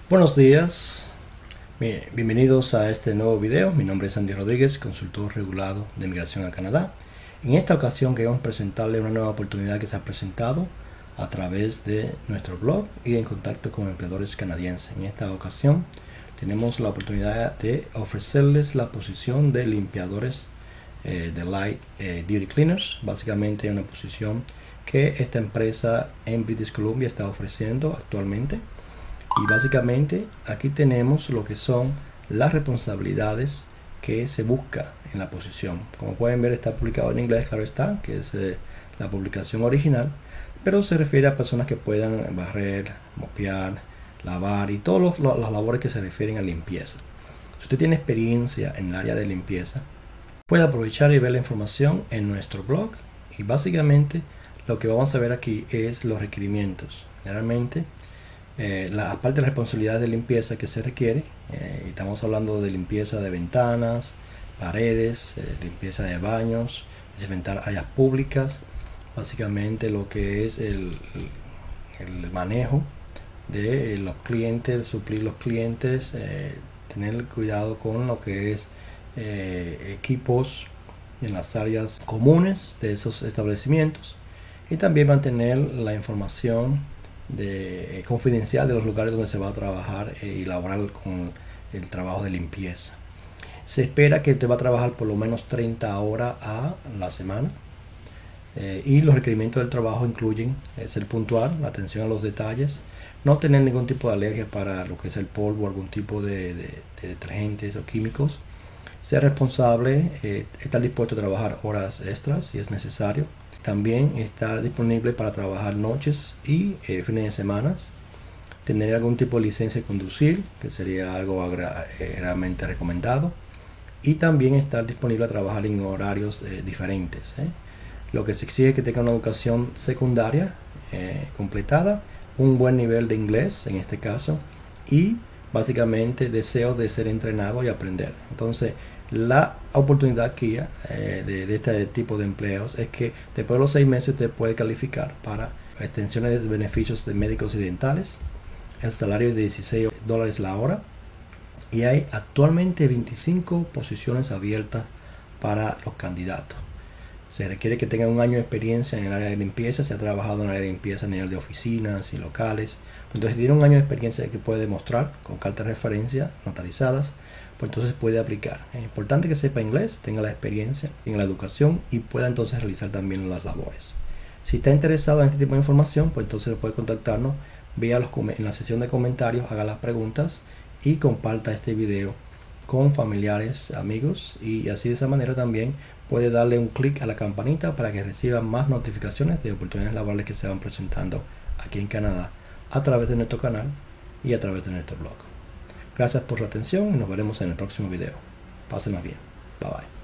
Buenos días, bienvenidos a este nuevo video. Mi nombre es Andy Rodríguez, consultor regulado de Migración a Canadá. En esta ocasión queremos presentarle una nueva oportunidad que se ha presentado a través de nuestro blog y en contacto con empleadores canadienses. En esta ocasión tenemos la oportunidad de ofrecerles la posición de limpiadores de Light Duty Cleaners, básicamente una posición que esta empresa en British Columbia está ofreciendo actualmente. Y básicamente aquí tenemos lo que son las responsabilidades que se busca en la posición. Como pueden ver, está publicado en inglés, claro está, que es la publicación original, pero se refiere a personas que puedan barrer, mopear, lavar y todas las labores que se refieren a limpieza. Si usted tiene experiencia en el área de limpieza, puede aprovechar y ver la información en nuestro blog. Y básicamente lo que vamos a ver aquí es los requerimientos. Generalmente aparte de las responsabilidades de limpieza que se requiere, estamos hablando de limpieza de ventanas, paredes, limpieza de baños, desinfectar áreas públicas, básicamente lo que es el manejo de los clientes, suplir los clientes, tener cuidado con lo que es equipos en las áreas comunes de esos establecimientos y también mantener la información confidencial de los lugares donde se va a trabajar y laborar con el trabajo de limpieza. Se espera que usted va a trabajar por lo menos 30 horas a la semana y los requerimientos del trabajo incluyen ser puntual, la atención a los detalles, no tener ningún tipo de alergia para lo que es el polvo, algún tipo de detergentes o químicos, ser responsable, estar dispuesto a trabajar horas extras si es necesario. También está disponible para trabajar noches y fines de semana. Tener algún tipo de licencia de conducir, que sería algo realmente recomendado. Y también estar disponible a trabajar en horarios diferentes. Lo que se exige es que tenga una educación secundaria completada, un buen nivel de inglés en este caso, y básicamente deseos de ser entrenado y aprender. Entonces, la oportunidad aquí de este tipo de empleos es que después de los 6 meses te puede calificar para extensiones de beneficios de médicos y dentales, el salario de $16 la hora, y hay actualmente 25 posiciones abiertas para los candidatos. Se requiere que tengan un año de experiencia en el área de limpieza, se ha trabajado en el área de limpieza a nivel de oficinas y locales. Entonces, si tiene un año de experiencia que puede demostrar con cartas de referencia notarizadas, pues entonces puede aplicar. Es importante que sepa inglés, tenga la experiencia en la educación y pueda entonces realizar también las labores. Si está interesado en este tipo de información, pues entonces puede contactarnos vía en la sección de comentarios, haga las preguntas y comparta este video con familiares, amigos, y así de esa manera también puede darle un clic a la campanita para que reciba más notificaciones de oportunidades laborales que se van presentando aquí en Canadá a través de nuestro canal y a través de nuestro blog. Gracias por su atención y nos veremos en el próximo video. Pásenla bien. Bye bye.